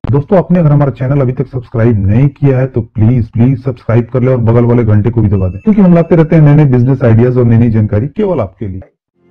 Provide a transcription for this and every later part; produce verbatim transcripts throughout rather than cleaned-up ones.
दोस्तों आपने अगर हमारा चैनल अभी तक सब्सक्राइब नहीं किया है तो प्लीज प्लीज सब्सक्राइब कर ले और बगल वाले घंटे को भी दबा दें, क्योंकि हम लाते रहते हैं नए नए बिजनेस आइडियाज और नई नई जानकारी केवल आपके लिए।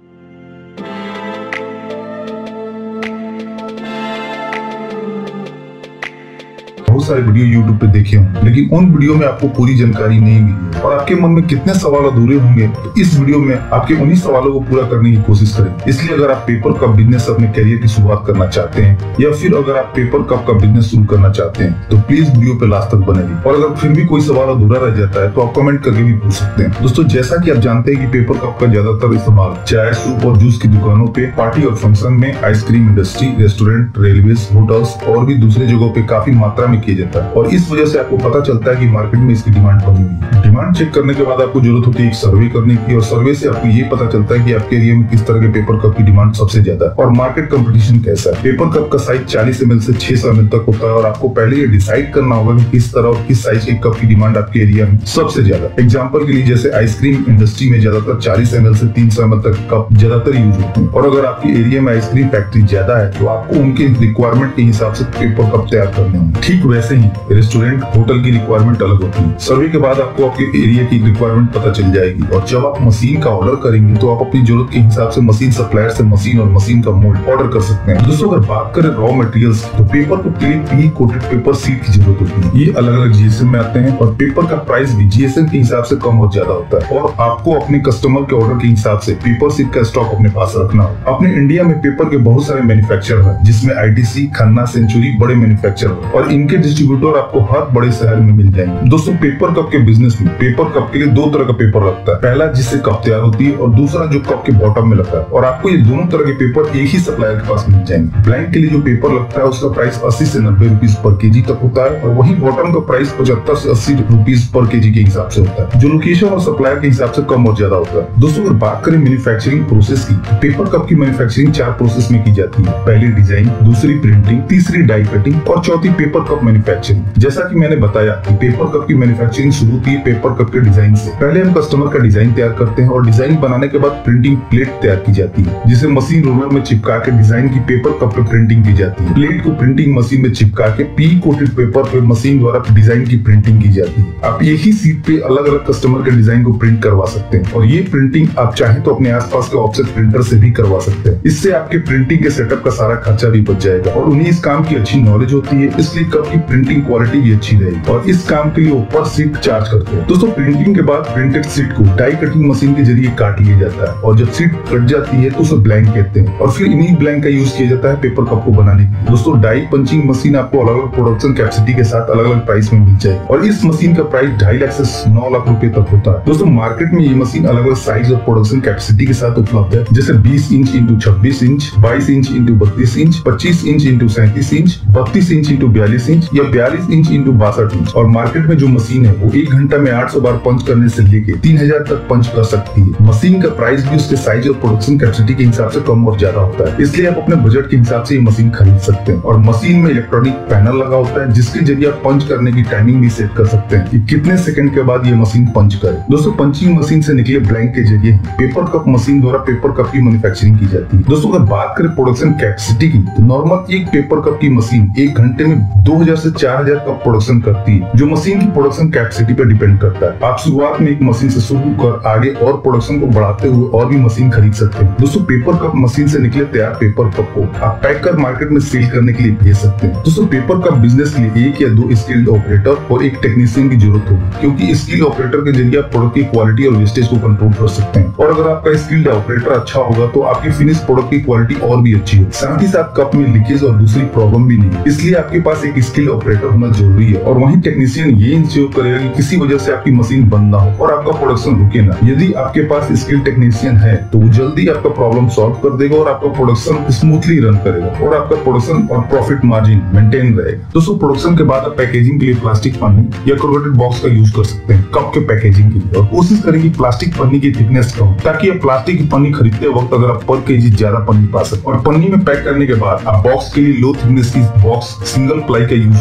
बहुत सारे वीडियो यूट्यूब पे देखे होंगे, लेकिन उन वीडियो में आपको पूरी जानकारी नहीं मिली और आपके मन में कितने सवाल अधूरे होंगे। तो इस वीडियो में आपके उन्हीं सवालों को पूरा करने की कोशिश करें। इसलिए अगर आप पेपर कप बिजनेस अपने करियर की शुरुआत करना चाहते हैं या फिर अगर आप पेपर कप का बिजनेस शुरू करना चाहते हैं तो प्लीज वीडियो पे लास्ट तक बने रहिए। और अगर फिर भी कोई सवाल अधूरा रह जाता है तो आप कमेंट करके भी पूछ सकते हैं। दोस्तों जैसा की आप जानते हैं कि पेपर कप का ज्यादातर इस्तेमाल चाय, सूप और जूस की दुकानों पे, पार्टी और फंक्शन में, ice cream industry, restaurant, railway, hotels और भी दूसरे जगहों पे काफी मात्रा में किया जाता है। और इस वजह से आपको पता चलता है कि मार्केट में इसकी डिमांड बनी हुई है। डिमांड चेक करने के बाद आपको जरूरत होती है एक सर्वे करने की, और सर्वे से आपको ये पता चलता है कि आपके एरिया में किस तरह के पेपर कप की डिमांड सबसे ज्यादा है और मार्केट कंपटीशन कैसा है। पेपर कप का साइज चालीस एम एल से छह सौ एम एल तक होता है और आपको पहले ये डिसाइड करना होगा कि किस तरह और किस साइज के कप की डिमांड आपके एरिया में सबसे ज्यादा। एग्जाम्पल के लिए जैसे आइसक्रीम इंडस्ट्री में ज्यादातर चालीस एम एल से तीन सौ एम एल तक कप ज्यादातर यूज होते हैं, और अगर आपके एरिया में आइसक्रीम फैक्ट्री ज्यादा है तो आपको उनके रिक्वायरमेंट के हिसाब से पेपर कप तैयार करने होंगे। ठीक वैसे ही रेस्टोरेंट, होटल की रिक्वायरमेंट अलग होती है। सर्वे के बाद आपको आपके एरिया की रिक्वायरमेंट पता चल जाएगी, और जब आप मशीन का ऑर्डर करेंगे तो आप अपनी जरूरत के हिसाब से मशीन सप्लायर से मशीन और मशीन का मोल्ड ऑर्डर कर सकते हैं। दोस्तों अगर बात करें रॉ मटेरियल्स तो पेपर को के लिए प्री कोटेड पेपर सीट की जरूरत होती है। ये अलग अलग जीएसएम में आते हैं और पेपर का प्राइस भी जीएसएम के हिसाब से कम और ज्यादा होता है, और आपको अपने कस्टमर के ऑर्डर के हिसाब से पेपर सीट का स्टॉक अपने पास रखना होगा। अपने इंडिया में पेपर के बहुत सारे मैन्युफैक्चरर हैं, जिसमें आईटीसी, खन्ना, सेंचुरी बड़े मैन्युफैक्चरर, और इनके डिस्ट्रीब्यूटर आपको हर बड़े शहर में मिल जाएंगे। दोस्तों पेपर कप के बिजनेस में पेपर कप के लिए दो तरह का पेपर लगता है। पहला जिससे कप तैयार होती है और दूसरा जो कप के बॉटम में लगता है, और आपको ये दोनों तरह के पेपर एक ही सप्लायर के पास मिल जाएंगे। ब्लैंक के लिए जो पेपर लगता है उसका प्राइस अस्सी से नब्बे रुपीज पर केजी तक होता है, और वही बॉटम का प्राइस पचहत्तर से अस्सी रुपीज पर केजी के हिसाब से होता है, जो लोकेशन और सप्लायर के हिसाब से कम और ज्यादा होता है। दोस्तों अगर बात करें मैन्युफैक्चरिंग प्रोसेस की, पेपर कप की मैन्युफैक्चरिंग चार प्रोसेस में की जाती है। पहली डिजाइन, दूसरी प्रिंटिंग, तीसरी डाई कटिंग और चौथी पेपर कप मैन्युफैक्चरिंग। जैसा कि मैंने बताया कि पेपर कप की मैन्युफैक्चरिंग शुरू होती है पेपर कप के डिजाइन से। पहले हम कस्टमर का डिजाइन तैयार करते हैं और डिजाइन बनाने के बाद प्रिंटिंग प्लेट तैयार की जाती है, जिसे मशीन रोलर में चिपका के डिजाइन की पेपर कप पे प्रिंटिंग की जाती है। प्लेट को प्रिंटिंग मशीन में चिपका के पी कोटेड पेपर पे मशीन द्वारा डिजाइन की प्रिंटिंग की जाती है। आप एक ही सीट पे अलग अलग कस्टमर के डिजाइन को प्रिंट करवा सकते हैं, और ये प्रिंटिंग आप चाहे तो अपने आसपास के ऑफसेट प्रिंटर से भी करवा सकते हैं। इससे आपके प्रिंटिंग के सेटअप का सारा खर्चा भी बच जाएगा, और उन्हें इस काम की अच्छी नॉलेज होती है, इसलिए कप की प्रिंटिंग क्वालिटी भी अच्छी रहेगी, और इस काम के लिए वो पर सीट चार्ज करते हैं। दोस्तों प्रिंटिंग के बाद प्रिंटेड सीट को डाई कटिंग मशीन के जरिए काट लिया जाता है, और जब सीट कट जाती है तो उसे ब्लैंक कहते हैं, और फिर इन्हीं ब्लैंक का यूज किया जाता है पेपर कप को बनाने के लिए। दोस्तों डाई पंचिंग मशीन आपको अलग अलग प्रोडक्शन कैपेसिटी के साथ अलग अलग प्राइस में मिल जाएगी, और इस मशीन का प्राइस ढाई लाख से नौ लाख रुपए तक होता है। दोस्तों मार्केट में ये मशीन अलग अलग साइज और प्रोडक्शन कैपेसिटी के साथ उपलब्ध है, जैसे बीस इंच इंटू छब्बीस इंच, बाईस इंच इंटू बत्तीस इंच, पच्चीस इंच इंटू सैंतीस इंच, बत्तीस इंच इंटू बयालीस इंच या बयालीस इंच इंटू बासठ इंच। और मार्केट में जो मशीन है वो एक घंटा में आठ सौ बार पंच करने से लेके तीन हजार तक पंच कर सकती है। मशीन का प्राइस भी उसके साइज और प्रोडक्शन कैपेसिटी के हिसाब से कम और ज्यादा होता है, इसलिए आप अपने बजट के हिसाब से ये मशीन खरीद सकते हैं। और मशीन में इलेक्ट्रॉनिक पैनल लगा होता है, जिसके जरिए आप पंच करने की टाइमिंग भी सेट कर सकते हैं कि कितने सेकंड के बाद ये मशीन पंच करे। दोस्तों पंचिंग मशीन से निकले ब्लैंक के जरिए पेपर कप मशीन द्वारा पेपर कप की मैन्युफैक्चरिंग की जाती है। दोस्तों अगर बात करें प्रोडक्शन कैपेसिटी की, तो नॉर्मल एक पेपर कप की मशीन एक घंटे में दो हजार से चार हजार कप प्रोडक्शन करती है, जो मशीन की प्रोडक्शन कैपेसिटी पर डिपेंड करता है। आप शुरुआत में एक मशीन से शुरू कर आगे और प्रोडक्शन को बढ़ाते हुए और भी मशीन खरीद सकते हैं। दोस्तों पेपर कप मशीन से निकले तैयार पेपर कप को आप पैक कर मार्केट में सेल करने के लिए भेज सकते हैं। दोस्तों पेपर कप बिजनेस के लिए एक या दो स्किल्ड ऑपरेटर और एक टेक्नीशियन की जरूरत होगी, क्योंकि स्किल्ड ऑपरेटर के जरिए आप प्रोडक्ट की क्वालिटी और वेस्टेज को कंट्रोल कर सकते हैं, और अगर आपका स्किल्ड ऑपरेटर अच्छा होगा तो आपकी फिनिश प्रोडक्ट की क्वालिटी और भी अच्छी होगी। साथ ही साथ कप में लीकेज और दूसरी प्रॉब्लम भी नहीं, इसलिए आपके पास एक स्किल्ड ऑपरेटर होना जरूरी है। और वहीं टेक्नीशियन ये इंश्योर करेगा कि किसी वजह से आपकी मशीन बंद ना हो और आपका प्रोडक्शन रुके ना। यदि आपके पास स्किल्ड टेक्नीशियन है तो वो जल्दी आपका प्रॉब्लम सॉल्व कर देगा और आपका प्रोडक्शन स्मूथली रन करेगा, और आपका प्रोडक्शन और प्रॉफिट मार्जिन मेंटेन रहेगा। दोस्तों प्रोडक्शन के बाद आप पैकेजिंग के लिए प्लास्टिक पन्नी या कोरोटेड बॉक्स का यूज कर सकते हैं कप के पैकेजिंग के लिए, और कोशिश करें कि प्लास्टिक पन्नी की थिकनेस कम, ताकि आप प्लास्टिक की पन्नी खरीदते वक्त अगर आप पर केजी ज्यादा पन्नी पा सकते। और पन्नी में पैक करने के बाद आप बॉक्स के लिए लो थिकनेस की बॉक्स सिंगल प्लाई का यूज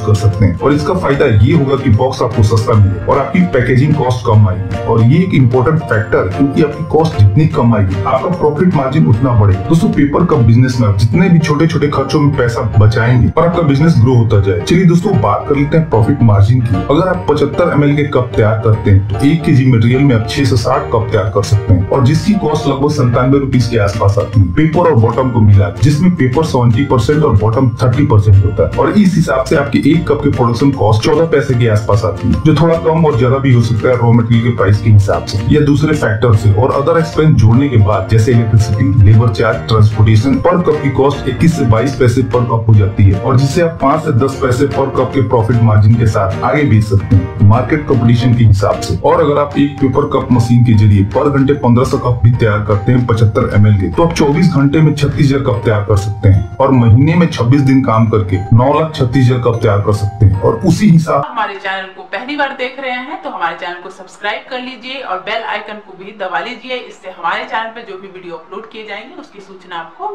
कर सकते हैं। और इसका फायदा ये होगा कि बॉक्स आपको सस्ता मिले और आपकी पैकेजिंग कॉस्ट कम आएगी। और ये एक इम्पोर्टेंट फैक्टर है, क्योंकि आपकी कॉस्ट जितनी कम आएगी आपका प्रॉफिट मार्जिन उतना बढ़ेगा। दोस्तों, पेपर कप बिजनेस में आप जितने भी छोटे छोटे खर्चों में पैसा बचाएंगे और आपका बिजनेस ग्रो होता जाए। चलिए दोस्तों, बात कर लेते हैं प्रॉफिट मार्जिन की। अगर आप पचहत्तर एम एल के कप तैयार करते हैं तो एक केजी मटेरियल में आप छह से साठ कप तैयार कर सकते हैं, और जिसकी कॉस्ट लगभग संतानवे रुपीज के आसपास आती है पेपर और बॉटम को मिला, जिसमें पेपर सेवेंटी परसेंट और बॉटम थर्टी परसेंट होता है। और इस हिसाब से आपके एक कप के प्रोडक्शन कॉस्ट चौदह पैसे के आसपास आती है, जो थोड़ा कम और ज्यादा भी हो सकता है रॉ मटेरियल के प्राइस के हिसाब से या दूसरे फैक्टर से। और अदर एक्सपेंस जोड़ने के बाद जैसे electricity, labour charge, transportation, per cup की कॉस्ट इक्कीस से बाईस पैसे पर कप हो जाती है, और जिसे आप पाँच से दस पैसे पर कप के प्रॉफिट मार्जिन के साथ आगे बेच सकते हैं मार्केट कंपटीशन के हिसाब से। और अगर आप एक पेपर कप मशीन के जरिए पर घंटे पंद्रह सौ कप भी तैयार करते हैं पचहत्तर एम एल के, तो आप चौबीस घंटे में छत्तीस हजार कप तैयार कर सकते हैं, और महीने में छब्बीस दिन काम करके नौ लाख छत्तीस हजार कप तैयार कर सकते हैं। और उसी हिसाब हमारे चैनल को पहली बार देख रहे हैं तो हमारे चैनल को सब्सक्राइब कर लीजिए और बेल आइकन को भी दबा लीजिए। इससे हमारे चैनल पे जो भी वीडियो अपलोड किए जाएंगे उसकी सूचना आपको।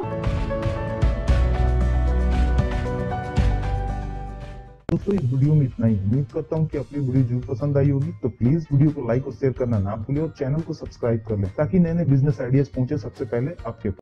दोस्तों, इस वीडियो में इतना ही। उम्मीद करता हूँ कि अपनी वीडियो जरूर पसंद आई होगी, तो प्लीज वीडियो को लाइक और शेयर करना ना भूलें और चैनल को सब्सक्राइब कर लें, ताकि नए नए बिजनेस आइडियाज पहुंचे सबसे पहले आपके पास।